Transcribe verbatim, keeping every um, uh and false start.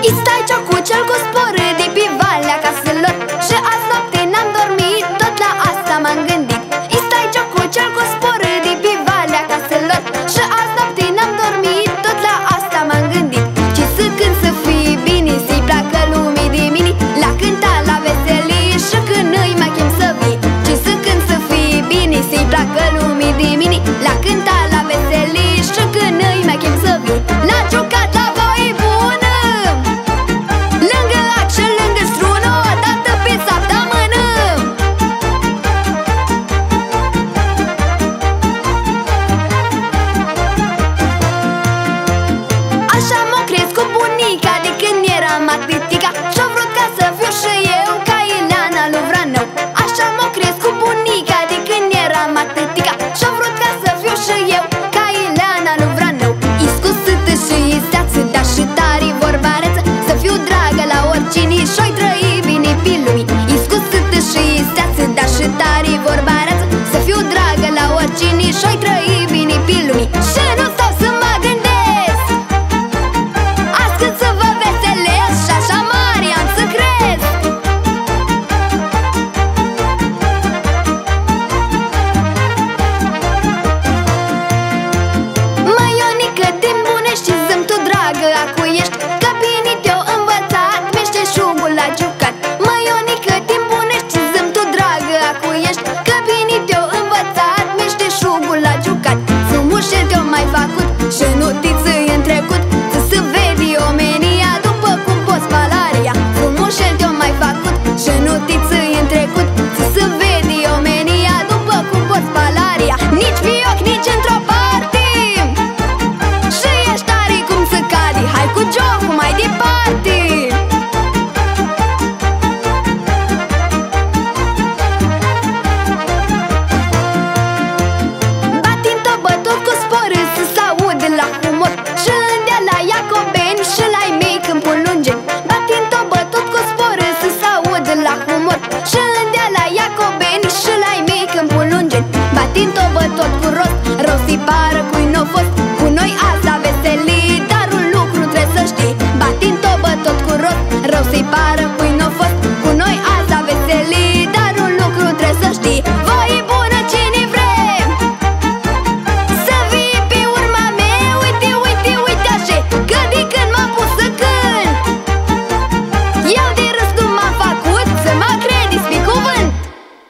Stai ciocu cel cu sporă de pe valea caselor, și azi noapte n-am dormit, tot la asta m-am gândit. Stai ciocu cel cu sporă de pe valea caselor, și azi noapte n-am dormit, tot la asta m-am gândit. Ce să cânt să fie bine, să-i placă lumii de mine, la cânta la veselie și când îi mai chem să vii. Ce să cânt să fie bine, să-i placă lumii de mine, la cânta la veselie și când îi mai chem să vii. La jucat la voie bună, lângă ac și lângă strună, o dată pe săptămână. Așa m-a crescut bunica de când eram atletica, și-a vrut ca să fiu și eu ca Ileana lui Vranău. Așa m-a crescut bunica de când eram atletica, și-a vrut ca să fiu și eu ca Ileana lui Vranău. Iscusită și isteață, dar și tare vorbareță, să fiu dragă la oricine și-o-i trăi bine pe lumii. Iscusită și isteață, dar și tare vorbareță, să fiu dragă la oricine și-o-i trăi bine pe lumii. Și nu stau să mă gândesc, azi cât să vă veselesc și așa mare am să cresc. Măi, Ionică, din Bunești, zi-mi tu dragă acu ești, că bine te-o învățat meșteșugul la jucat. Măi, Ionică, din Bunești, zi-mi tu dragă acu ești, că bine te-o învățat meșteșugul la jucat. Frumușe te-o mai făcut și notiță în trecut, să se vede omenia după cum poți palaria. Frumușe te-o mai făcut și notiță în trecut, să se vede omenia după cum poți palaria. Nici vioc, nici într-o parte, și ești tare cum să cade, hai cu jocul mai departe. Batind tot bătot cu sporă să s-audă la humor, și îndea la Iacobeni și la-i mei Câmpul Lungeni. Batind tot bătot cu sporă să s-audă la humor, și îndea la Iacobeni și la-i mei Câmpul Lungeni. Batind tot bătot